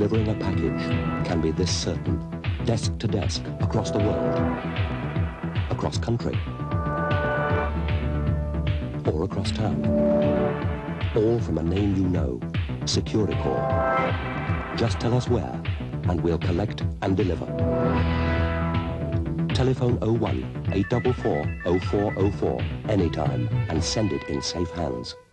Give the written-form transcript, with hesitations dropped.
delivering a package can be this certain. Desk to desk, across the world, across country, or across town. All from a name you know, Securicor. Just tell us where, and we'll collect and deliver. Telephone 01 844 0404 anytime and send it in safe hands.